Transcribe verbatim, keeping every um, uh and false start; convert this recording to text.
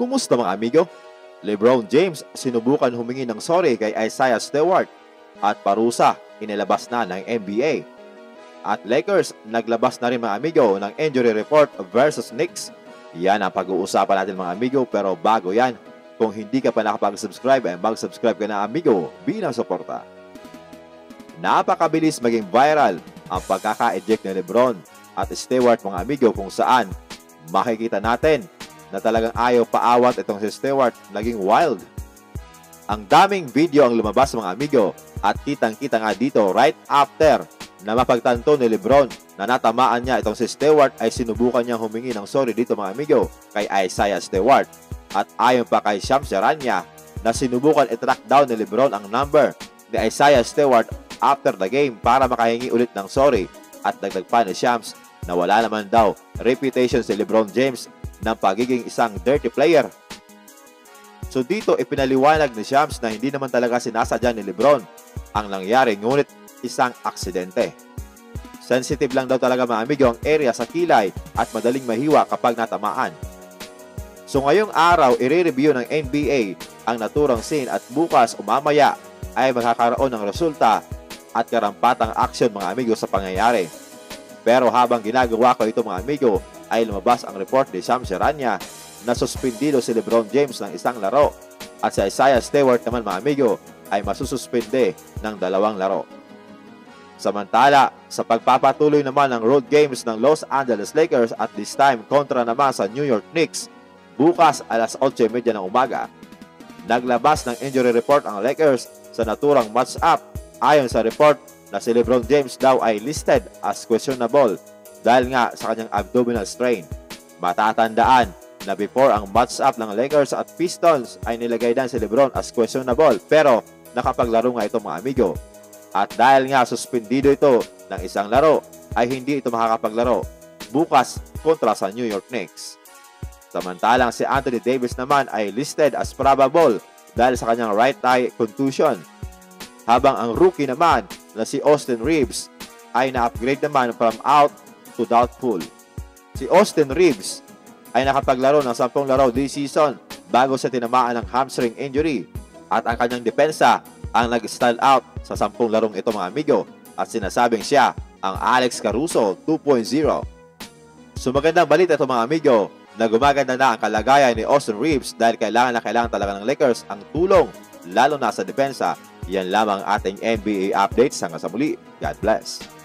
Kumusta mga amigo? LeBron James sinubukan humingi ng sorry kay Isaiah Stewart at parusa inilabas na ng N B A. At Lakers naglabas na rin mga amigo ng injury report versus Knicks. Yan ang pag-uusapan natin mga amigo, pero bago yan, kung hindi ka pa nakapag-subscribe ay mag-subscribe ka na amigo bilang suporta. Napakabilis maging viral ang pagkaka-eject ni LeBron at Stewart mga amigo, kung saan makikita natin na talagang ayaw paawat itong si Stewart, naging wild. Ang daming video ang lumabas mga amigo at kitang-kita nga dito right after na mapagtanto ni LeBron na natamaan niya itong si Stewart ay sinubukan niyang humingi ng sorry dito mga amigo kay Isaiah Stewart. At ayon pa kay Shams Charania na sinubukan i-track down ni LeBron ang number ni Isaiah Stewart after the game para makahingi ulit ng sorry. At dagdag pa ni Shams na wala naman daw reputation si LeBron James ng pagiging isang dirty player. So dito ipinaliwanag ni Shams na hindi naman talaga sinasadya ni LeBron ang nangyari, ngunit isang aksidente. Sensitive lang daw talaga mga amigo ang area sa kilay at madaling mahiwa kapag natamaan. So ngayong araw, i-review ng N B A ang naturang scene at bukas o mamaya ay magkakaroon ng resulta at karampatang action mga amigo sa pangyayari. Pero habang ginagawa ko ito mga amigo, ay lumabas ang report ni Shams Charania na suspendido si LeBron James ng isang laro at si Isaiah Stewart naman mga amigo ay masususpende ng dalawang laro. Samantala, sa pagpapatuloy naman ng road games ng Los Angeles Lakers at this time kontra naman sa New York Knicks, bukas alas otso trenta ng umaga, naglabas ng injury report ang Lakers sa naturang match-up. Ayon sa report na si LeBron James daw ay listed as questionable dahil nga sa kanyang abdominal strain. Matatandaan na before ang match-up ng Lakers at Pistons ay nilagay din si LeBron as questionable, pero nakapaglaro nga ito mga amigo. At dahil nga suspendido ito ng isang laro, ay hindi ito makakapaglaro bukas kontra sa New York Knicks. Samantalang si Anthony Davis naman ay listed as probable dahil sa kanyang right thigh contusion. Habang ang rookie naman na si Austin Reeves ay na-upgrade naman from out to doubtful. Si Austin Reeves ay nakapaglaro ng sampung laro this season bago sa tinamaan ng hamstring injury. At ang kanyang depensa ang nag-stand out sa sampung larong ito mga amigo at sinasabing siya ang Alex Caruso two point oh. So magandang balita ito mga amigo na gumaganda na ang kalagayan ni Austin Reeves dahil kailangan na kailangan talaga ng Lakers ang tulong lalo na sa depensa. Yan lamang ating N B A updates. Hanggang sa muli. God bless.